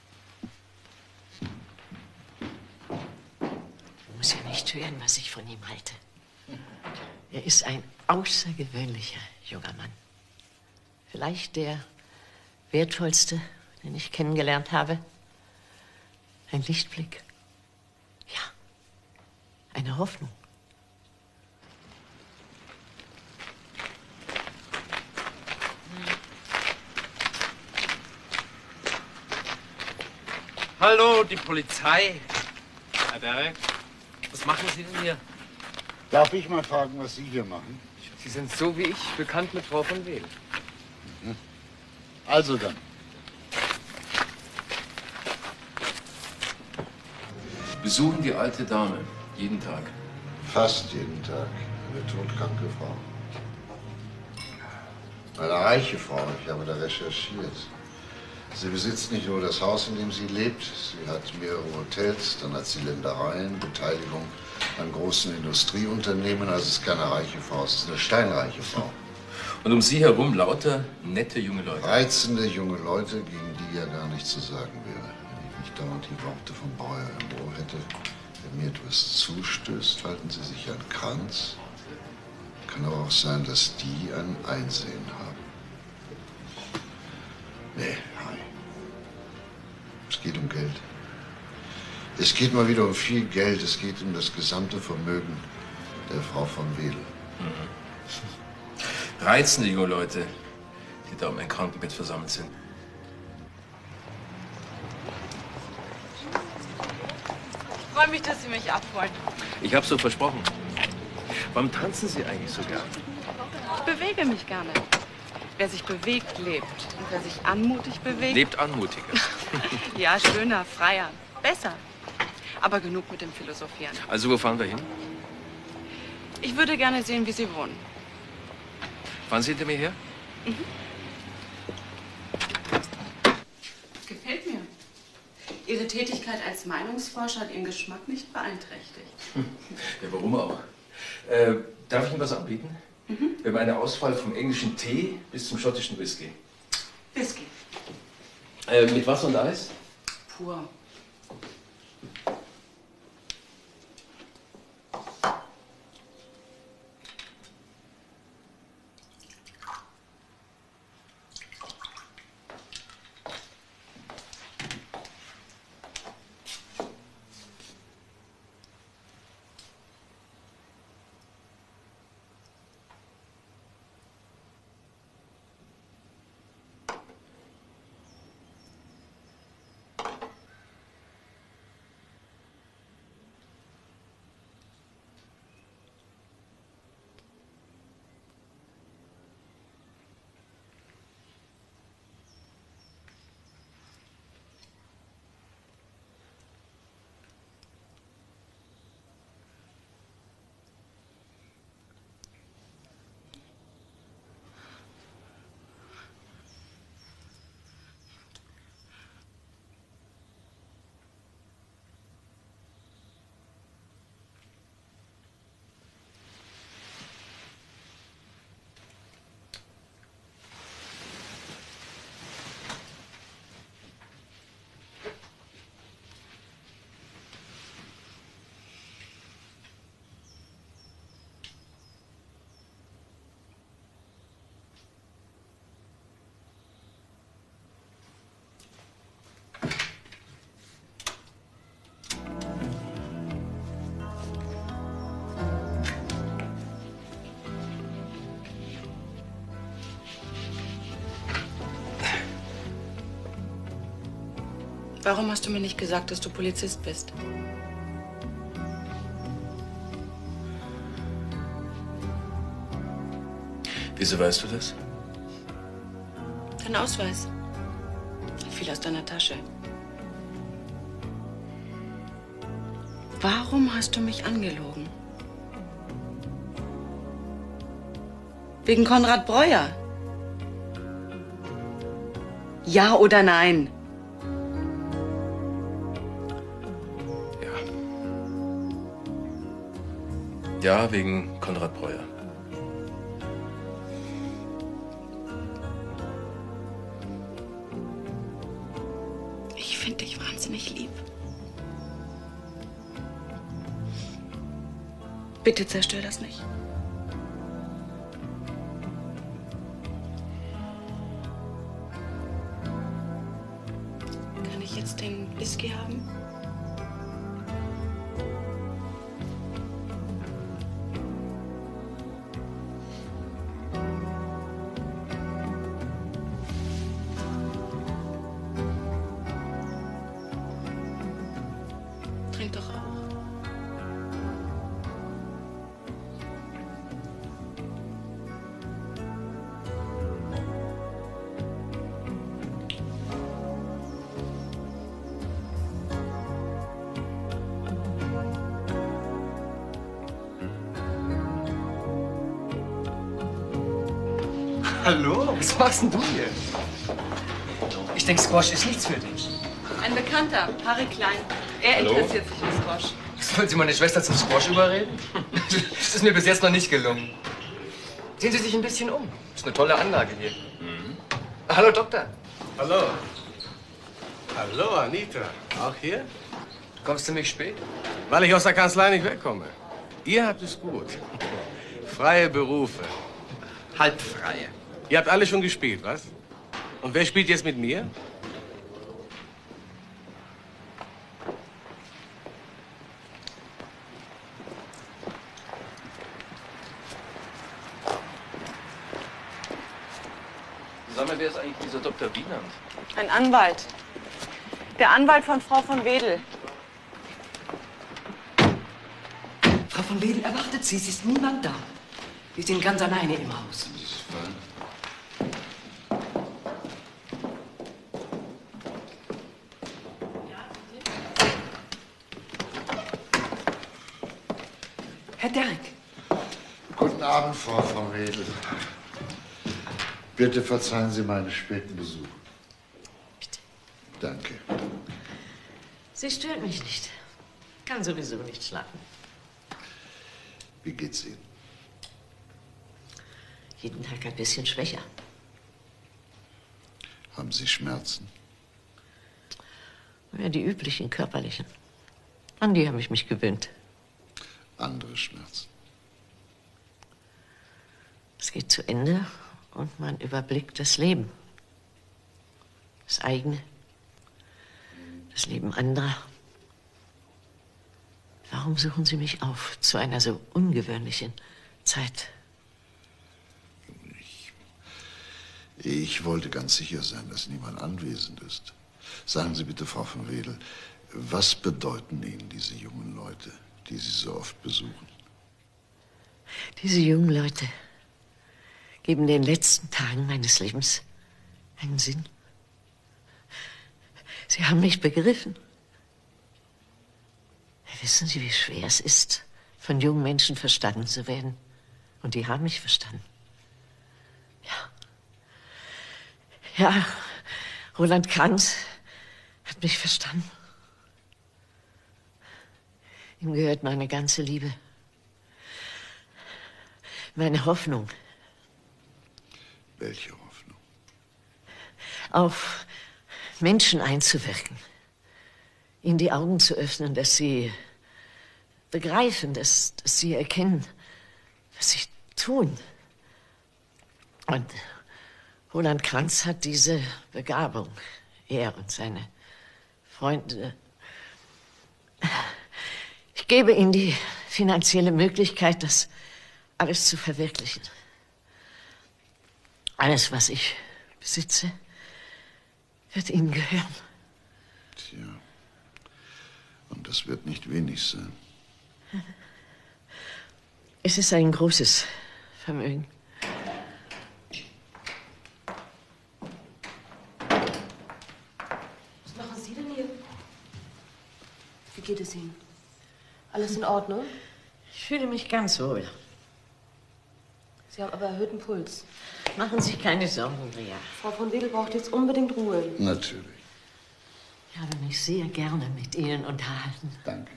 [SPEAKER 12] Du musst ja nicht hören, was ich von ihm halte. Er ist ein außergewöhnlicher junger Mann. Vielleicht der wertvollste, den ich kennengelernt habe. Ein Lichtblick. Ja, eine Hoffnung.
[SPEAKER 4] Hallo, die Polizei. Herr Derrick, was machen Sie denn hier?
[SPEAKER 3] Darf ich mal fragen, was Sie hier machen?
[SPEAKER 6] Sie sind so wie ich bekannt mit Frau von Wedel.
[SPEAKER 3] Mhm. Also dann.
[SPEAKER 8] Besuchen die alte Dame jeden Tag.
[SPEAKER 3] Fast jeden Tag. Eine todkranke Frau. Eine reiche Frau, ich habe da recherchiert. Sie besitzt nicht nur das Haus, in dem sie lebt, sie hat mehrere Hotels, dann hat sie Ländereien, Beteiligung an großen Industrieunternehmen. Also es ist keine reiche Frau, es ist eine steinreiche Frau.
[SPEAKER 8] Und um sie herum lauter nette junge Leute.
[SPEAKER 3] Reizende junge Leute, gegen die ja gar nichts zu sagen wäre. Wenn ich nicht dauernd die Worte von Breuer im Ohr hätte, wenn mir etwas zustößt, halten sie sich an Kranz. Kann aber auch sein, dass die ein Einsehen haben. Nee, nein. Es geht um Geld. Es geht mal wieder um viel Geld. Es geht um das gesamte Vermögen der Frau von Wedel.
[SPEAKER 8] Mhm. Reizende junge Leute, die da um ein Krankenbett versammelt sind.
[SPEAKER 9] Ich freue mich, dass Sie mich abholen.
[SPEAKER 8] Ich hab's so versprochen. Warum tanzen Sie eigentlich so gern?
[SPEAKER 9] Ich bewege mich gerne. Wer sich bewegt, lebt. Und wer sich anmutig bewegt...
[SPEAKER 8] Lebt anmutiger.
[SPEAKER 9] Ja, schöner, freier, besser. Aber genug mit dem Philosophieren.
[SPEAKER 8] Also, wo fahren wir hin?
[SPEAKER 9] Ich würde gerne sehen, wie Sie wohnen.
[SPEAKER 8] Fahren Sie hinter mir her?
[SPEAKER 9] Mhm. Gefällt mir. Ihre Tätigkeit als Meinungsforscher hat Ihren Geschmack nicht beeinträchtigt.
[SPEAKER 8] Ja, warum auch? Äh, darf ich Ihnen was anbieten?
[SPEAKER 9] Mhm.
[SPEAKER 8] Wir haben eine Auswahl vom englischen Tee bis zum schottischen Whisky.
[SPEAKER 9] Whisky.
[SPEAKER 8] Äh, mit Wasser und Eis?
[SPEAKER 9] Pur. Warum hast du mir nicht gesagt, dass du Polizist bist?
[SPEAKER 8] Wieso weißt du das?
[SPEAKER 9] Dein Ausweis. Fiel aus deiner Tasche. Warum hast du mich angelogen? Wegen Konrad Breuer? Ja oder nein?
[SPEAKER 8] Ja, wegen Konrad Breuer.
[SPEAKER 9] Ich finde dich wahnsinnig lieb. Bitte zerstör das nicht. Kann ich jetzt den Whisky haben? Trink doch auch.
[SPEAKER 6] Hallo, was machst denn du hier? Ich denke, Squash ist nichts für dich.
[SPEAKER 9] Ein Bekannter, Harry Klein. Er
[SPEAKER 6] Hallo?
[SPEAKER 9] interessiert sich für Squash.
[SPEAKER 6] Sollen Sie meine Schwester zum Squash überreden? Das ist mir bis jetzt noch nicht gelungen. Sehen Sie sich ein bisschen um. Das ist eine tolle Anlage hier. Hallo, Doktor.
[SPEAKER 10] Hallo. Hallo, Anita. Auch hier?
[SPEAKER 6] Du kommst ziemlich spät.
[SPEAKER 10] Weil ich aus der Kanzlei nicht wegkomme. Ihr habt es gut. Freie Berufe.
[SPEAKER 6] Halbfreie.
[SPEAKER 10] Ihr habt alle schon gespielt, was? Und wer spielt jetzt mit mir?
[SPEAKER 8] Sag mal, wer ist eigentlich dieser Doktor Wienand?
[SPEAKER 9] Ein Anwalt. Der Anwalt von Frau von Wedel.
[SPEAKER 13] Frau von Wedel erwartet Sie. Es ist niemand da. Sie sind ganz alleine im Haus. Herr Derrick.
[SPEAKER 3] Guten Abend, Frau von Wedel. Bitte verzeihen Sie meinen späten Besuch.
[SPEAKER 12] Bitte.
[SPEAKER 3] Danke.
[SPEAKER 12] Sie stört mich nicht. Kann sowieso nicht schlafen.
[SPEAKER 3] Wie geht's Ihnen?
[SPEAKER 12] Jeden Tag ein bisschen schwächer.
[SPEAKER 3] Haben Sie Schmerzen?
[SPEAKER 12] Ja, die üblichen körperlichen. An die habe ich mich gewöhnt.
[SPEAKER 3] Andere Schmerzen?
[SPEAKER 12] Es geht zu Ende und man überblickt das Leben. Das eigene, das Leben anderer. Warum suchen Sie mich auf zu einer so ungewöhnlichen Zeit?
[SPEAKER 3] Ich, ich wollte ganz sicher sein, dass niemand anwesend ist. Sagen Sie bitte, Frau von Wedel, was bedeuten Ihnen diese jungen Leute, die Sie so oft besuchen?
[SPEAKER 12] Diese jungen Leute geben den letzten Tagen meines Lebens einen Sinn. Sie haben mich begriffen. Wissen Sie, wie schwer es ist, von jungen Menschen verstanden zu werden? Und die haben mich verstanden. Ja. Ja, Roland Kranz hat mich verstanden. Ihm gehört meine ganze Liebe. Meine Hoffnung.
[SPEAKER 3] Welche Hoffnung?
[SPEAKER 12] Auf Menschen einzuwirken. Ihnen die Augen zu öffnen, dass sie begreifen, dass, dass sie erkennen, was sie tun. Und Roland Kranz hat diese Begabung. Er und seine Freunde. Ich gebe ihnen die finanzielle Möglichkeit, das alles zu verwirklichen. Alles, was ich besitze, wird ihnen gehören.
[SPEAKER 3] Tja. Und das wird nicht wenig sein.
[SPEAKER 12] Es ist ein großes Vermögen.
[SPEAKER 11] Was machen Sie denn hier? Wie geht es Ihnen? Alles in Ordnung?
[SPEAKER 12] Ich fühle mich ganz wohl.
[SPEAKER 11] Sie haben aber erhöhten Puls.
[SPEAKER 12] Machen Sie sich keine Sorgen, Rea.
[SPEAKER 11] Frau von Wedel braucht jetzt unbedingt Ruhe.
[SPEAKER 3] Natürlich.
[SPEAKER 12] Ich habe mich sehr gerne mit Ihnen unterhalten.
[SPEAKER 3] Danke.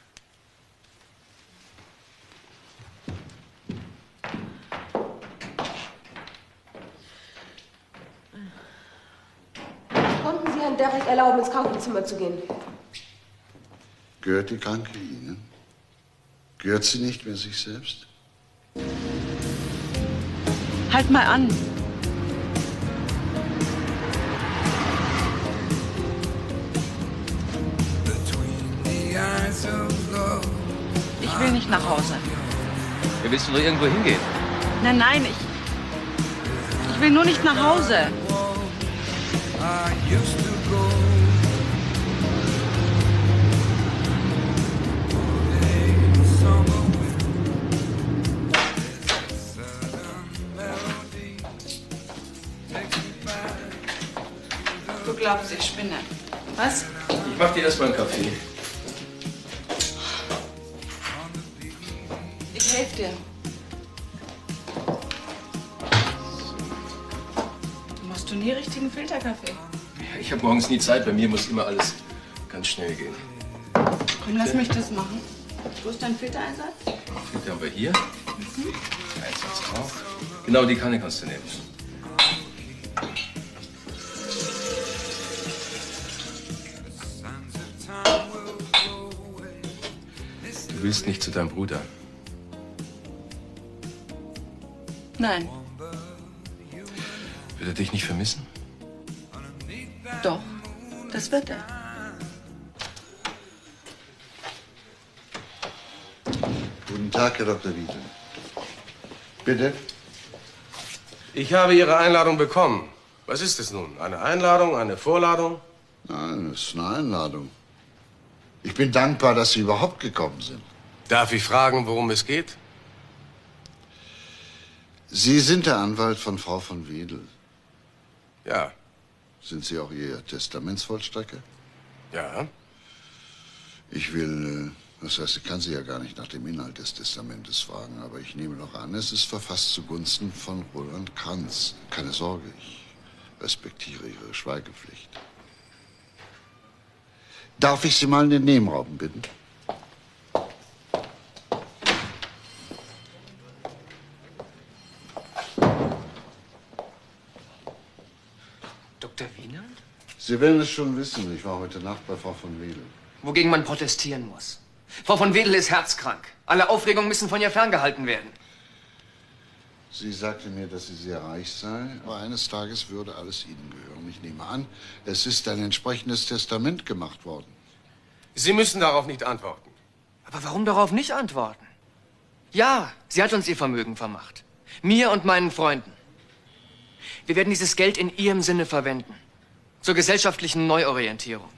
[SPEAKER 11] Konnten Sie Herrn Derrick erlauben, ins Krankenzimmer zu gehen?
[SPEAKER 3] Gehört die Kranke Ihnen? Gehört sie nicht mehr sich selbst?
[SPEAKER 9] Halt mal an. Ich will nicht nach Hause.
[SPEAKER 8] Ja, willst du doch irgendwo hingehen?
[SPEAKER 9] Nein, nein, ich. Ich will nur nicht nach Hause. Du glaubst, ich spinne. Was?
[SPEAKER 8] Ich mach dir erstmal einen Kaffee.
[SPEAKER 9] Ich helfe dir. Machst du nie richtigen Filterkaffee?
[SPEAKER 8] Ich habe morgens nie Zeit. Bei mir muss immer alles ganz schnell gehen.
[SPEAKER 9] Komm, lass mich das machen. Wo ist dein Filtereinsatz?
[SPEAKER 8] Filter haben wir hier. Mhm. Einsatz auch. Genau die Kanne kannst du nehmen. Du willst nicht zu deinem Bruder.
[SPEAKER 9] Nein.
[SPEAKER 8] Wird er dich nicht vermissen?
[SPEAKER 9] Doch, das wird er.
[SPEAKER 3] Guten Tag, Herr Doktor Wiedel. Bitte?
[SPEAKER 14] Ich habe Ihre Einladung bekommen. Was ist es nun? Eine Einladung, eine Vorladung?
[SPEAKER 3] Nein, es ist eine Einladung. Ich bin dankbar, dass Sie überhaupt gekommen sind.
[SPEAKER 14] Darf ich fragen, worum es geht?
[SPEAKER 3] Sie sind der Anwalt von Frau von Wedel.
[SPEAKER 14] Ja.
[SPEAKER 3] Sind Sie auch Ihr Testamentsvollstrecker?
[SPEAKER 14] Ja.
[SPEAKER 3] Ich will, äh, das heißt, ich kann Sie ja gar nicht nach dem Inhalt des Testamentes fragen, aber ich nehme noch an, es ist verfasst zugunsten von Roland Kranz. Keine Sorge, ich respektiere Ihre Schweigepflicht. Darf ich Sie mal in den Nebenraum bitten?
[SPEAKER 6] Doktor Wiener?
[SPEAKER 3] Sie werden es schon wissen, ich war heute Nacht bei Frau von Wedel.
[SPEAKER 6] Wogegen man protestieren muss. Frau von Wedel ist herzkrank. Alle Aufregungen müssen von ihr ferngehalten werden.
[SPEAKER 3] Sie sagte mir, dass sie sehr reich sei, aber eines Tages würde alles Ihnen gehören. Ich nehme an, es ist ein entsprechendes Testament gemacht worden.
[SPEAKER 14] Sie müssen darauf nicht antworten.
[SPEAKER 6] Aber warum darauf nicht antworten? Ja, sie hat uns ihr Vermögen vermacht. Mir und meinen Freunden. Wir werden dieses Geld in ihrem Sinne verwenden. Zur gesellschaftlichen Neuorientierung.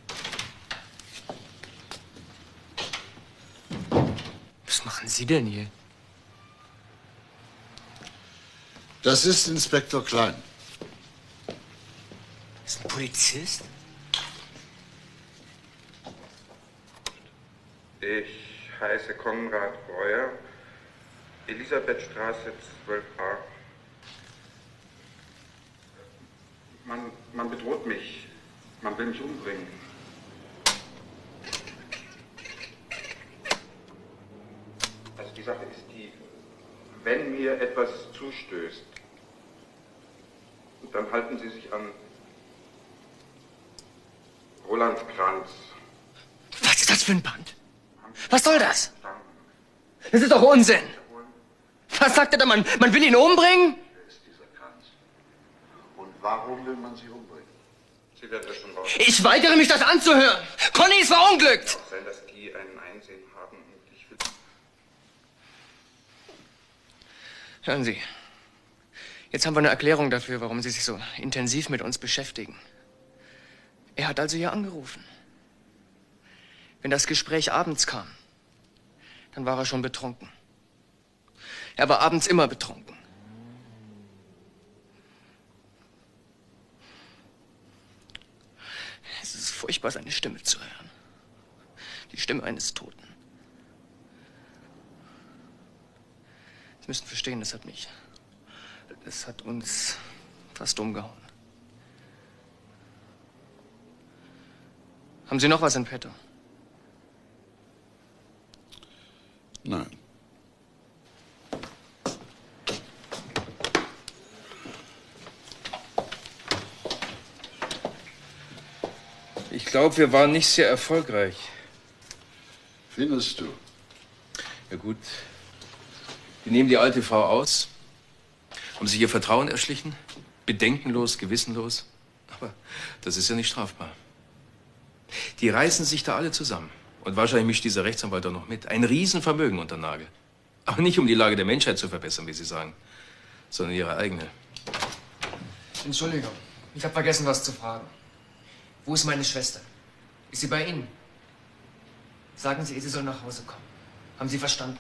[SPEAKER 6] Was machen Sie denn hier?
[SPEAKER 3] Das ist Inspektor Klein.
[SPEAKER 6] Ist ein Polizist?
[SPEAKER 1] Ich heiße Konrad Breuer, Elisabethstraße zwölf a. Man, man bedroht mich. Man will mich umbringen. Also die Sache ist die, wenn mir etwas zustößt, dann halten Sie sich an Roland Kranz.
[SPEAKER 6] Was ist das für ein Band? Was soll das? Das ist doch Unsinn. Was sagt er da? Man, man will ihn umbringen?
[SPEAKER 3] Wer ist dieser Kranz? Und warum will man Sie umbringen?
[SPEAKER 1] Sie werden das schon raus.
[SPEAKER 6] Ich weigere mich, das anzuhören. Conny ist verunglückt.
[SPEAKER 1] Es kann sein, dass die einen Einsehen haben und ich will...
[SPEAKER 6] Hören Sie, jetzt haben wir eine Erklärung dafür, warum Sie sich so intensiv mit uns beschäftigen. Er hat also hier angerufen. Wenn das Gespräch abends kam, dann war er schon betrunken. Er war abends immer betrunken. Es ist furchtbar, seine Stimme zu hören. Die Stimme eines Toten. Sie müssen verstehen, das hat mich, das hat uns fast umgehauen. Haben Sie noch was in petto?
[SPEAKER 3] Nein.
[SPEAKER 8] Ich glaube, wir waren nicht sehr erfolgreich.
[SPEAKER 3] Findest du?
[SPEAKER 8] Ja gut. Die nehmen die alte Frau aus, haben sich ihr Vertrauen erschlichen, bedenkenlos, gewissenlos. Aber das ist ja nicht strafbar. Die reißen sich da alle zusammen. Und wahrscheinlich mischt dieser Rechtsanwalt auch noch mit. Ein Riesenvermögen unter Nagel. Aber nicht, um die Lage der Menschheit zu verbessern, wie Sie sagen, sondern ihre eigene.
[SPEAKER 6] Entschuldigung, ich habe vergessen, was zu fragen. Wo ist meine Schwester? Ist sie bei Ihnen? Sagen Sie ihr, sie soll nach Hause kommen. Haben Sie verstanden?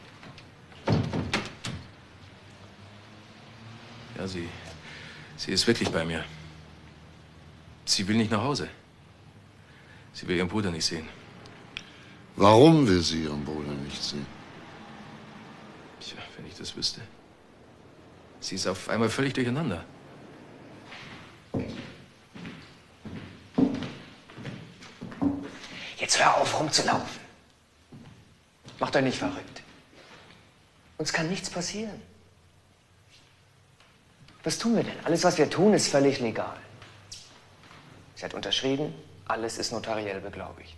[SPEAKER 8] Ja, sie, sie ist wirklich bei mir. Sie will nicht nach Hause. Sie will ihren Bruder nicht sehen.
[SPEAKER 3] Warum will sie ihren Bruder nicht sehen?
[SPEAKER 8] Tja, wenn ich das wüsste. Sie ist auf einmal völlig durcheinander.
[SPEAKER 6] Jetzt hör auf, rumzulaufen. Macht euch nicht verrückt. Uns kann nichts passieren. Was tun wir denn? Alles, was wir tun, ist völlig legal. Sie hat unterschrieben, alles ist notariell beglaubigt.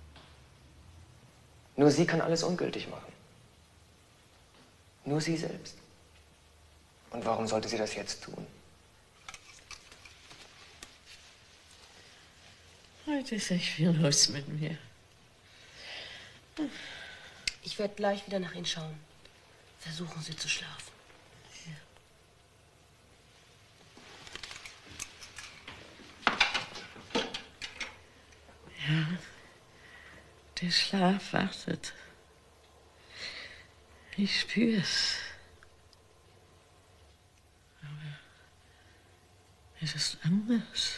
[SPEAKER 6] Nur sie kann alles ungültig machen. Nur sie selbst. Und warum sollte sie das jetzt tun?
[SPEAKER 12] Heute ist echt viel los mit mir.
[SPEAKER 11] Ich werde gleich wieder nach Ihnen schauen. Versuchen Sie zu schlafen.
[SPEAKER 12] Ja, der Schlaf wartet. Ich spür's. Aber es ist anders.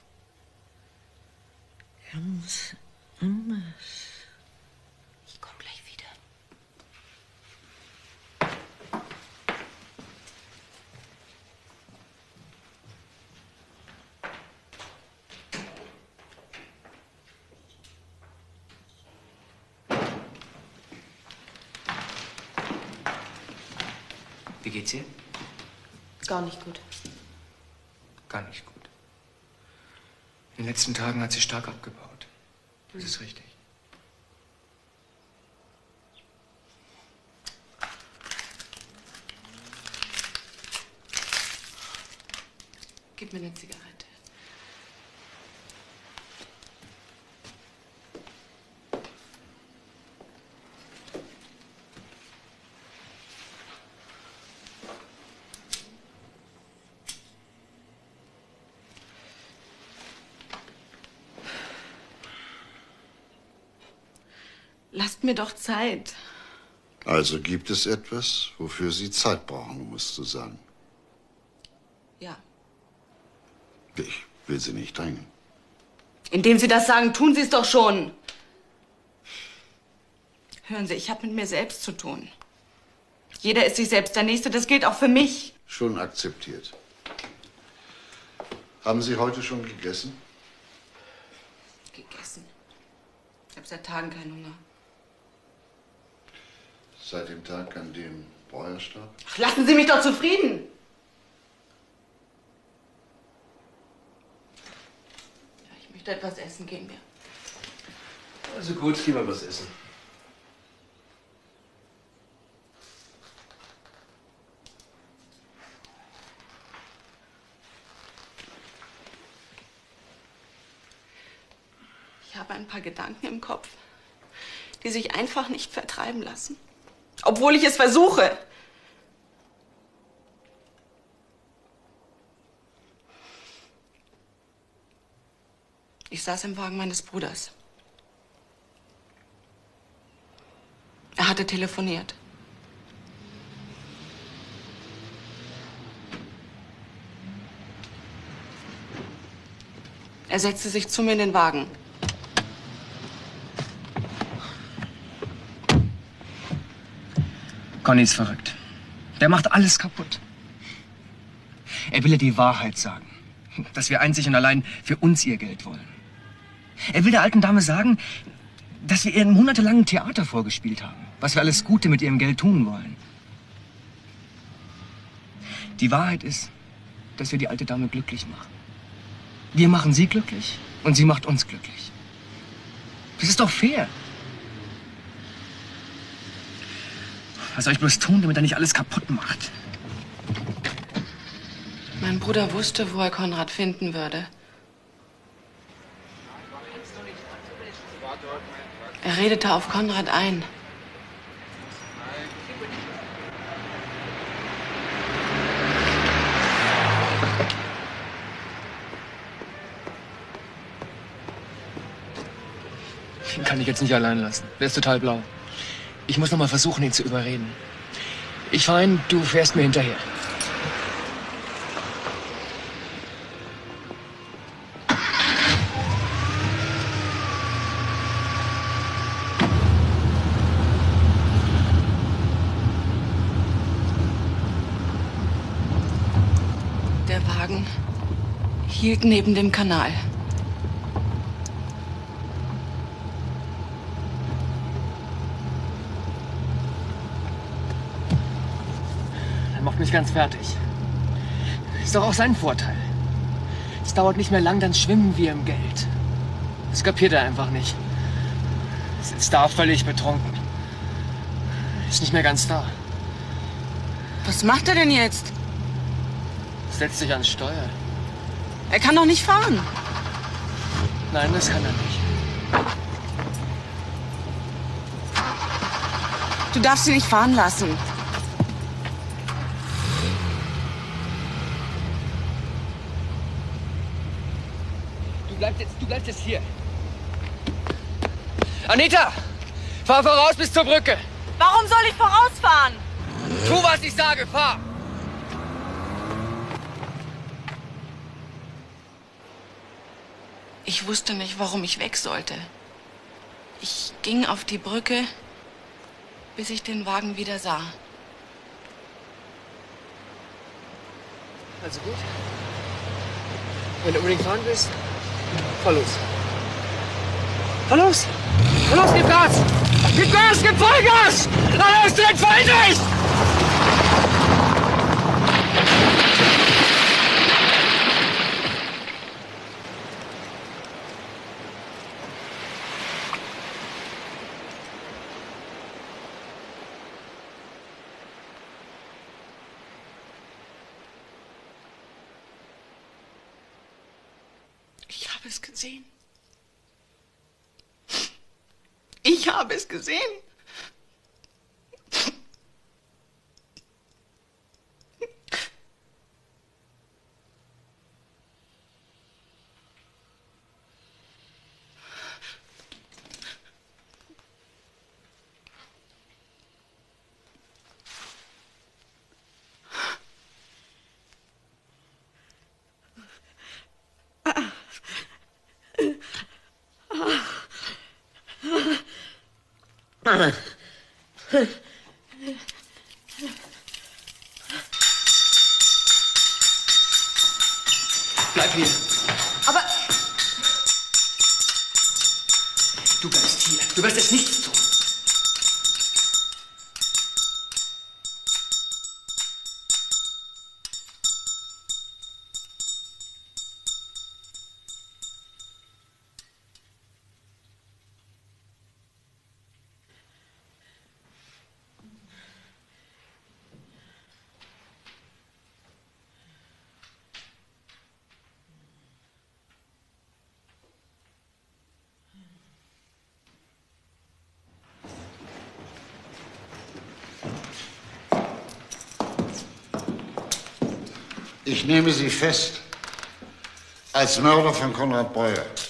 [SPEAKER 12] Ganz anders.
[SPEAKER 11] Ich komme gleich wieder.
[SPEAKER 6] Wie geht's ihr?
[SPEAKER 11] Gar nicht gut.
[SPEAKER 6] Gar nicht gut. In den letzten Tagen hat sie stark abgebaut. Das ist richtig.
[SPEAKER 9] Gib mir eine Zigarette. Lasst mir doch Zeit.
[SPEAKER 3] Also gibt es etwas, wofür Sie Zeit brauchen, musst du sagen.
[SPEAKER 9] Ja.
[SPEAKER 3] Ich will Sie nicht drängen.
[SPEAKER 9] Indem Sie das sagen, tun Sie es doch schon. Hören Sie, ich habe mit mir selbst zu tun. Jeder ist sich selbst der Nächste, das gilt auch für mich.
[SPEAKER 3] Schon akzeptiert. Haben Sie heute schon gegessen?
[SPEAKER 9] Gegessen. Ich habe seit Tagen keinen Hunger.
[SPEAKER 3] Seit dem Tag, an dem Breuer starb?
[SPEAKER 9] Ach, lassen Sie mich doch zufrieden. Ja, ich möchte etwas essen, gehen wir.
[SPEAKER 8] Also gut, gehen wir was essen.
[SPEAKER 9] Ich habe ein paar Gedanken im Kopf, die sich einfach nicht vertreiben lassen. Obwohl ich es versuche. Ich saß im Wagen meines Bruders. Er hatte telefoniert. Er setzte sich zu mir in den Wagen.
[SPEAKER 6] Conny ist verrückt. Der macht alles kaputt. Er will ihr die Wahrheit sagen. Dass wir einzig und allein für uns ihr Geld wollen. Er will der alten Dame sagen, dass wir ihr monatelang Theater vorgespielt haben. Was wir alles Gute mit ihrem Geld tun wollen. Die Wahrheit ist, dass wir die alte Dame glücklich machen. Wir machen sie glücklich und sie macht uns glücklich. Das ist doch fair. Was soll ich bloß tun, damit er nicht alles kaputt macht?
[SPEAKER 9] Mein Bruder wusste, wo er Konrad finden würde. Er redete auf Konrad ein.
[SPEAKER 6] Den kann ich jetzt nicht allein lassen. Der ist total blau. Ich muss noch mal versuchen, ihn zu überreden. Ich fahr hin, du fährst mir hinterher.
[SPEAKER 9] Der Wagen hielt neben dem Kanal.
[SPEAKER 6] Macht mich ganz fertig. Ist doch auch sein Vorteil. Es dauert nicht mehr lang, dann schwimmen wir im Geld. Das kapiert er einfach nicht. Sitzt da völlig betrunken. Ist nicht mehr ganz da.
[SPEAKER 9] Was macht er denn jetzt?
[SPEAKER 6] Setzt sich ans Steuer.
[SPEAKER 9] Er kann doch nicht fahren.
[SPEAKER 6] Nein, das kann er nicht.
[SPEAKER 9] Du darfst ihn nicht fahren lassen.
[SPEAKER 6] Du bleibst jetzt, du bleibst jetzt hier. Anita! Fahr voraus bis zur Brücke!
[SPEAKER 9] Warum soll ich vorausfahren?
[SPEAKER 6] Tu, was ich sage, fahr!
[SPEAKER 9] Ich wusste nicht, warum ich weg sollte. Ich ging auf die Brücke, bis ich den Wagen wieder sah.
[SPEAKER 6] Also gut. Wenn du unbedingt fahren willst, fahr los. Fahr los! Fahr los, gib Gas! Gib Gas, gib Vollgas! Dann ist direkt verhindert!
[SPEAKER 9] Ich habe es gesehen. Ich habe es gesehen.
[SPEAKER 6] Bleib hier.
[SPEAKER 13] Aber
[SPEAKER 6] Du bleibst hier. Du wirst jetzt nichts tun.
[SPEAKER 3] Ich nehme Sie fest als Mörder von Konrad Breuer.